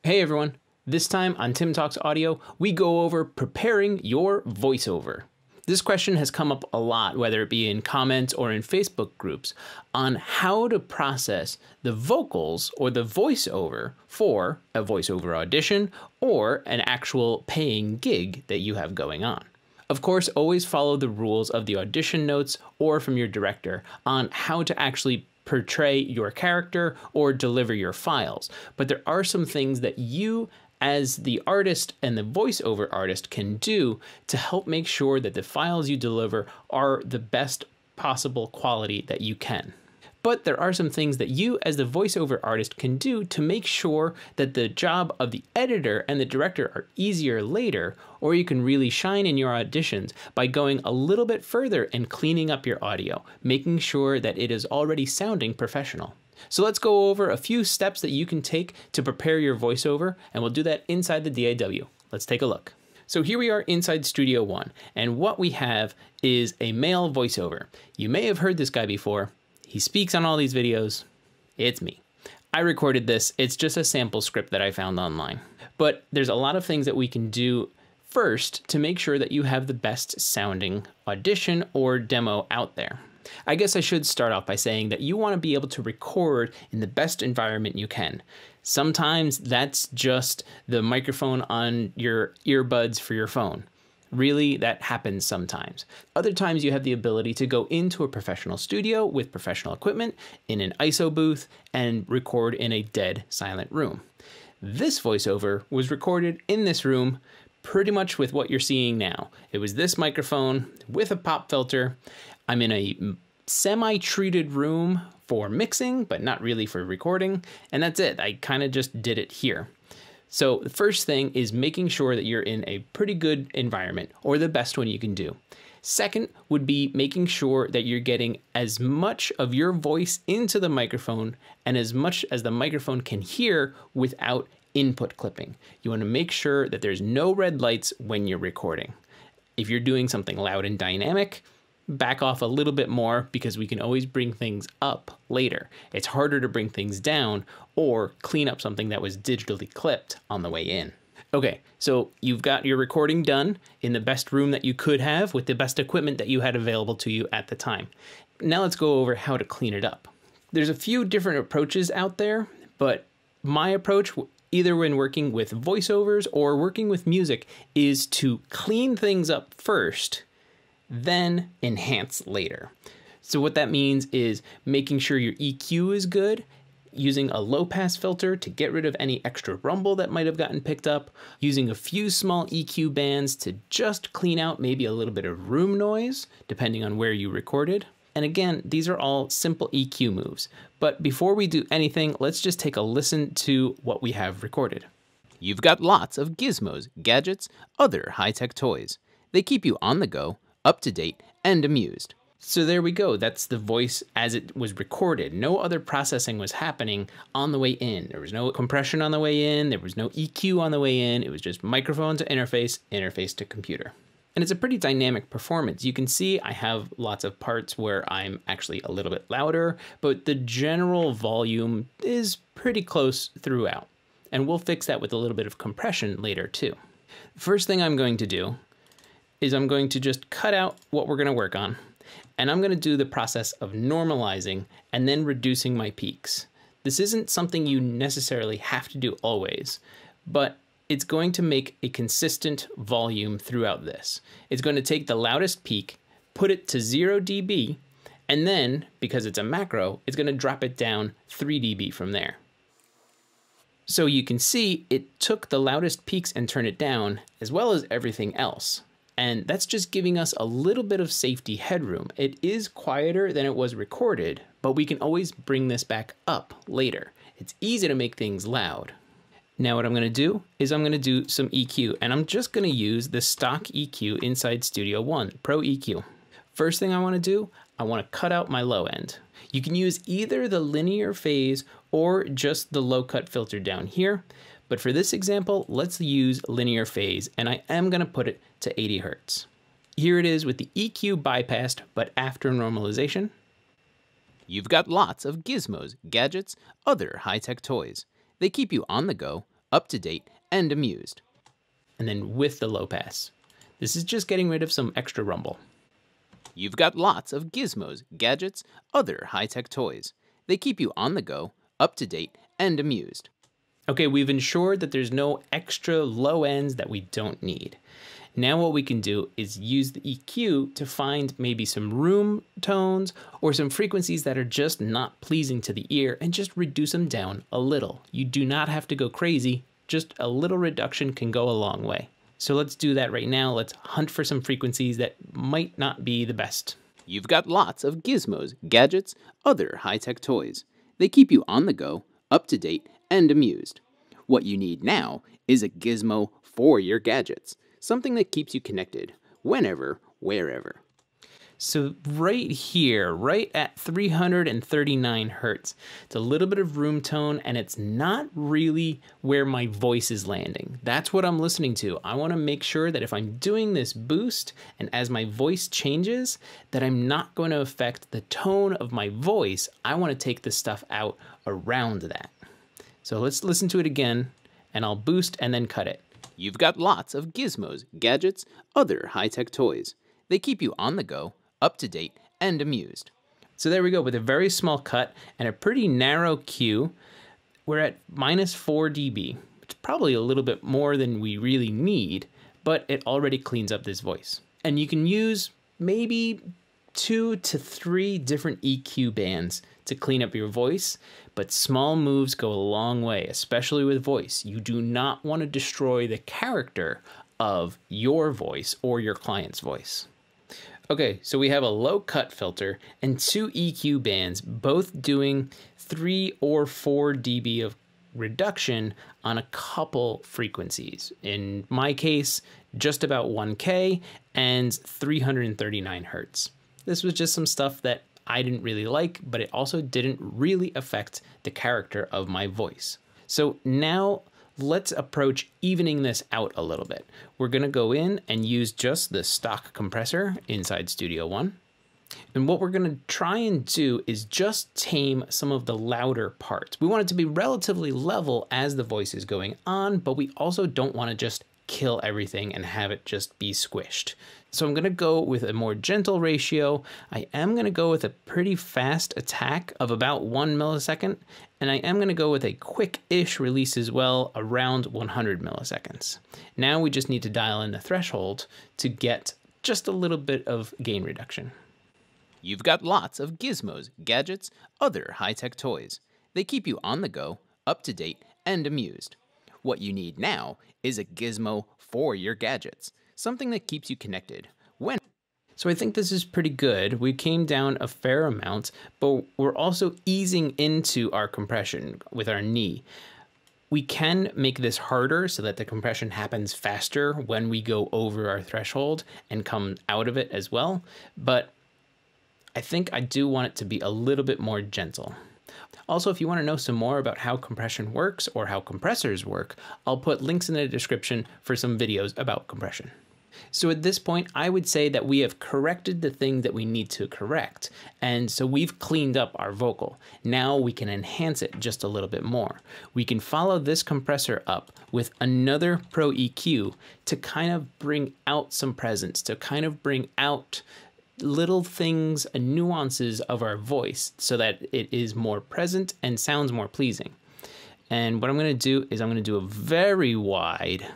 Hey everyone, this time on Tim Talks Audio, we go over preparing your voiceover. This question has come up a lot, whether it be in comments or in Facebook groups, on how to process the vocals or the voiceover for a voiceover audition or an actual paying gig that you have going on. Of course, always follow the rules of the audition notes or from your director on how to actually portray your character or deliver your files. But there are some things that you as the artist and the voiceover artist can do to help make sure that the files you deliver are the best possible quality that you can. But there are some things that you as the voiceover artist can do to make sure that the job of the editor and the director are easier later, or you can really shine in your auditions by going a little bit further and cleaning up your audio, making sure that it is already sounding professional. So let's go over a few steps that you can take to prepare your voiceover, and we'll do that inside the DAW. Let's take a look. So here we are inside Studio One, and what we have is a male voiceover. You may have heard this guy before. He speaks on all these videos. It's me. I recorded this. It's just a sample script that I found online. But there's a lot of things that we can do first to make sure that you have the best sounding audition or demo out there. I guess I should start off by saying that you want to be able to record in the best environment you can. Sometimes that's just the microphone on your earbuds for your phone. Really, that happens sometimes. Other times you have the ability to go into a professional studio with professional equipment in an ISO booth and record in a dead silent room. This voiceover was recorded in this room pretty much with what you're seeing now. It was this microphone with a pop filter. I'm in a semi-treated room for mixing, but not really for recording. And that's it. I kind of just did it here. So the first thing is making sure that you're in a pretty good environment, or the best one you can do. Second would be making sure that you're getting as much of your voice into the microphone and as much as the microphone can hear without input clipping. You want to make sure that there's no red lights when you're recording. If you're doing something loud and dynamic, back off a little bit more because we can always bring things up later. It's harder to bring things down or clean up something that was digitally clipped on the way in. Okay, so you've got your recording done in the best room that you could have with the best equipment that you had available to you at the time. Now let's go over how to clean it up. There's a few different approaches out there, but my approach, either when working with voiceovers or working with music, is to clean things up first, then enhance later. So what that means is making sure your EQ is good, using a low pass filter to get rid of any extra rumble that might have gotten picked up, using a few small EQ bands to just clean out maybe a little bit of room noise, depending on where you recorded. And again, these are all simple EQ moves. But before we do anything, let's just take a listen to what we have recorded. You've got lots of gizmos, gadgets, other high-tech toys. They keep you on the go, up to date, and amused. So there we go. That's the voice as it was recorded. No other processing was happening on the way in. There was no compression on the way in. There was no EQ on the way in. It was just microphone to interface, interface to computer. And it's a pretty dynamic performance. You can see I have lots of parts where I'm actually a little bit louder, but the general volume is pretty close throughout. And we'll fix that with a little bit of compression later too. First thing I'm going to do is I'm going to just cut out what we're going to work on. And I'm going to do the process of normalizing and then reducing my peaks. This isn't something you necessarily have to do always, but it's going to make a consistent volume throughout this. It's going to take the loudest peak, put it to 0 dB, and then, because it's a macro, it's going to drop it down 3 dB from there. So you can see it took the loudest peaks and turned it down, as well as everything else. And that's just giving us a little bit of safety headroom. It is quieter than it was recorded, but we can always bring this back up later. It's easy to make things loud. Now what I'm going to do is I'm going to do some EQ, and I'm just going to use the stock EQ inside Studio One, Pro EQ. First thing I want to do, I want to cut out my low end. You can use either the linear phase or just the low cut filter down here. But for this example, let's use linear phase, and I am going to put it to 80 Hertz. Here it is with the EQ bypassed, but after normalization. You've got lots of gizmos, gadgets, other high-tech toys. They keep you on the go, up to date, and amused. And then with the low pass. This is just getting rid of some extra rumble. You've got lots of gizmos, gadgets, other high-tech toys. They keep you on the go, up to date, and amused. Okay, we've ensured that there's no extra low ends that we don't need. Now what we can do is use the EQ to find maybe some room tones or some frequencies that are just not pleasing to the ear and just reduce them down a little. You do not have to go crazy, just a little reduction can go a long way. So let's do that right now. Let's hunt for some frequencies that might not be the best. You've got lots of gizmos, gadgets, other high-tech toys. They keep you on the go, up to date, and amused. What you need now is a gizmo for your gadgets. Something that keeps you connected, whenever, wherever. So right here, right at 339 hertz, it's a little bit of room tone and it's not really where my voice is landing. That's what I'm listening to. I want to make sure that if I'm doing this boost and as my voice changes, that I'm not going to affect the tone of my voice. I want to take the stuff out around that. So let's listen to it again and I'll boost and then cut it. You've got lots of gizmos, gadgets, other high-tech toys. They keep you on the go, up to date, and amused. So there we go, with a very small cut and a pretty narrow Q, we're at -4 dB. It's probably a little bit more than we really need, but it already cleans up this voice. And you can use maybe 2 to 3 different EQ bands to clean up your voice, but small moves go a long way, especially with voice. You do not want to destroy the character of your voice or your client's voice. Okay, so we have a low cut filter and 2 EQ bands, both doing 3 or 4 dB of reduction on a couple frequencies. In my case, just about 1K and 339 hertz. This was just some stuff that I didn't really like, but it also didn't really affect the character of my voice. So now let's approach evening this out a little bit. We're gonna go in and use just the stock compressor inside Studio One. And what we're gonna try and do is just tame some of the louder parts. We want it to be relatively level as the voice is going on, but we also don't wanna just kill everything and have it just be squished. So I'm gonna go with a more gentle ratio. I am gonna go with a pretty fast attack of about 1 millisecond, and I am gonna go with a quick-ish release as well, around 100 milliseconds. Now we just need to dial in the threshold to get just a little bit of gain reduction. You've got lots of gizmos, gadgets, other high-tech toys. They keep you on the go, up to date, and amused. What you need now is a gizmo for your gadgets, something that keeps you connected. So I think this is pretty good. We came down a fair amount, but we're also easing into our compression with our knee. We can make this harder so that the compression happens faster when we go over our threshold and come out of it as well, but I think I do want it to be a little bit more gentle. Also, if you want to know some more about how compression works or how compressors work, I'll put links in the description for some videos about compression. So at this point, I would say that we have corrected the thing that we need to correct. And so we've cleaned up our vocal. Now we can enhance it just a little bit more. We can follow this compressor up with another Pro EQ to kind of bring out some presence, to kind of bring out little things and nuances of our voice so that it is more present and sounds more pleasing. And what I'm going to do is I'm going to do a very wide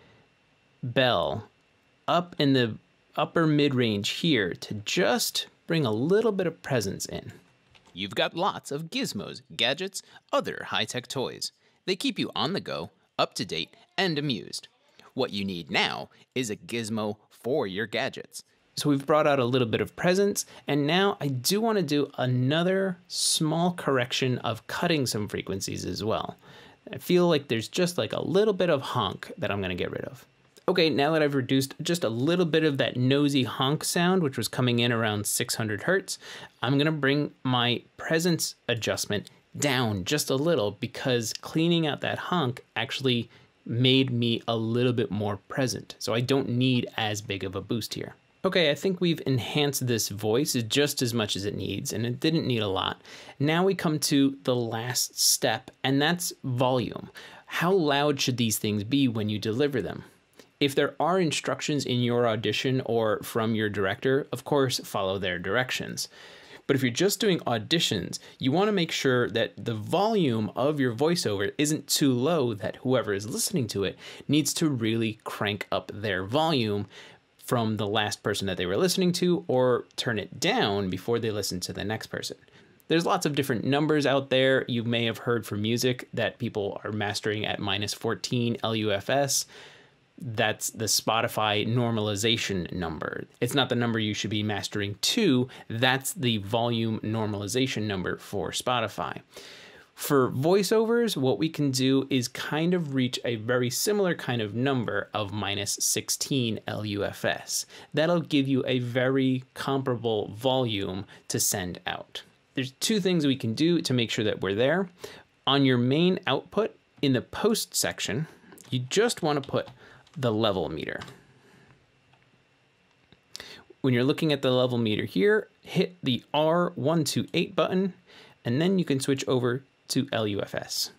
bell up in the upper mid-range here to just bring a little bit of presence in. You've got lots of gizmos, gadgets, other high-tech toys. They keep you on the go, up to date, and amused. What you need now is a gizmo for your gadgets. So we've brought out a little bit of presence, and now I do want to do another small correction of cutting some frequencies as well. I feel like there's just like a little bit of honk that I'm going to get rid of. Okay, now that I've reduced just a little bit of that nosy honk sound, which was coming in around 600 hertz, I'm going to bring my presence adjustment down just a little because cleaning out that honk actually made me a little bit more present. So I don't need as big of a boost here. Okay, I think we've enhanced this voice just as much as it needs, and it didn't need a lot. Now we come to the last step, and that's volume. How loud should these things be when you deliver them? If there are instructions in your audition or from your director, of course, follow their directions. But if you're just doing auditions, you want to make sure that the volume of your voiceover isn't too low that whoever is listening to it needs to really crank up their volume from the last person that they were listening to, or turn it down before they listen to the next person. There's lots of different numbers out there. You may have heard from music that people are mastering at -14 LUFS. That's the Spotify normalization number. It's not the number you should be mastering to. That's the volume normalization number for Spotify. For voiceovers, what we can do is kind of reach a very similar kind of number of -16 LUFS. That'll give you a very comparable volume to send out. There's two things we can do to make sure that we're there. On your main output, in the post section, you just want to put the level meter. When you're looking at the level meter here, hit the R128 button, and then you can switch over to LUFS.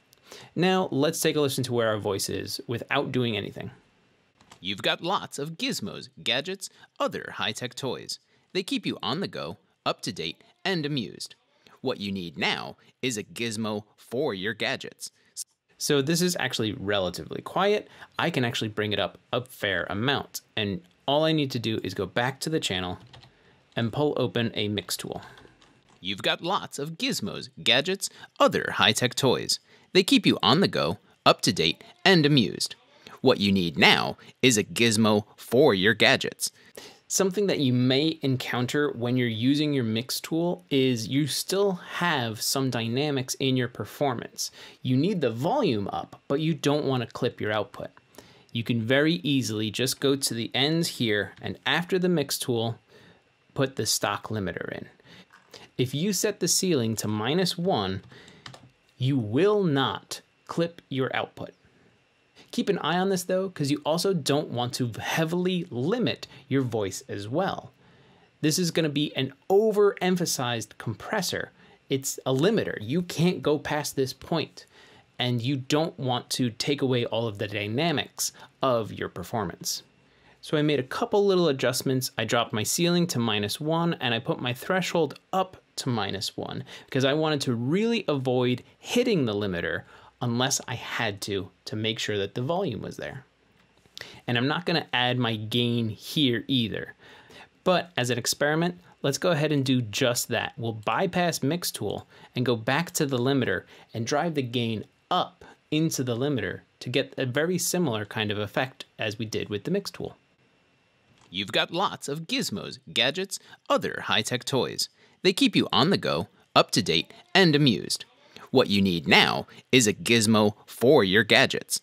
Now let's take a listen to where our voice is without doing anything. You've got lots of gizmos, gadgets, other high-tech toys. They keep you on the go, up to date, and amused. What you need now is a gizmo for your gadgets. So this is actually relatively quiet. I can actually bring it up a fair amount, and all I need to do is go back to the channel and pull open a mix tool. You've got lots of gizmos, gadgets, other high-tech toys. They keep you on the go, up to date, and amused. What you need now is a gizmo for your gadgets. Something that you may encounter when you're using your mix tool is you still have some dynamics in your performance. You need the volume up, but you don't want to clip your output. You can very easily just go to the ends here, and after the mix tool, put the stock limiter in. If you set the ceiling to -1, you will not clip your output. Keep an eye on this though, because you also don't want to heavily limit your voice as well. This is going to be an overemphasized compressor. It's a limiter. You can't go past this point, and you don't want to take away all of the dynamics of your performance. So I made a couple little adjustments. I dropped my ceiling to -1, and I put my threshold up to -1 because I wanted to really avoid hitting the limiter unless I had to make sure that the volume was there. And I'm not going to add my gain here either. But as an experiment, let's go ahead and do just that. We'll bypass mix tool and go back to the limiter and drive the gain up into the limiter to get a very similar kind of effect as we did with the mix tool. You've got lots of gizmos, gadgets, other high-tech toys. They keep you on the go, up to date, and amused. What you need now is a gizmo for your gadgets.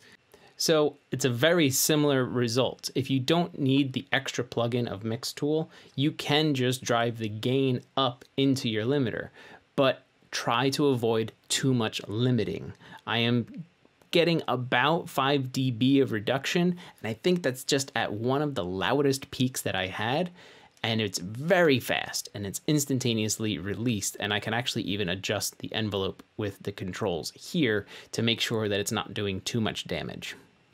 So it's a very similar result. If you don't need the extra plugin of mix tool, you can just drive the gain up into your limiter, but try to avoid too much limiting. I am getting about 5 dB of reduction, and I think that's just at one of the loudest peaks that I had, and it's very fast and it's instantaneously released, and I can actually even adjust the envelope with the controls here to make sure that it's not doing too much damage.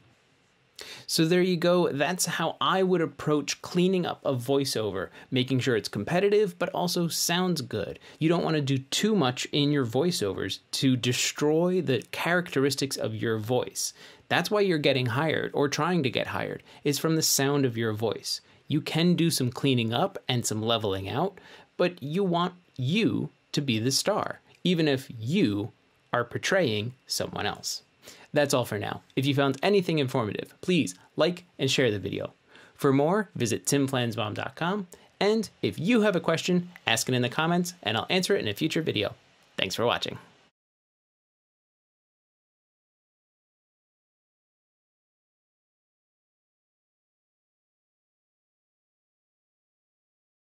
So there you go. That's how I would approach cleaning up a voiceover, making sure it's competitive but also sounds good. You don't want to do too much in your voiceovers to destroy the characteristics of your voice. That's why you're getting hired or trying to get hired, is from the sound of your voice. You can do some cleaning up and some leveling out, but you want you to be the star, even if you are portraying someone else. That's all for now. If you found anything informative, please like and share the video. For more, visit timflansbaum.com, and if you have a question, ask it in the comments and I'll answer it in a future video. Thanks for watching.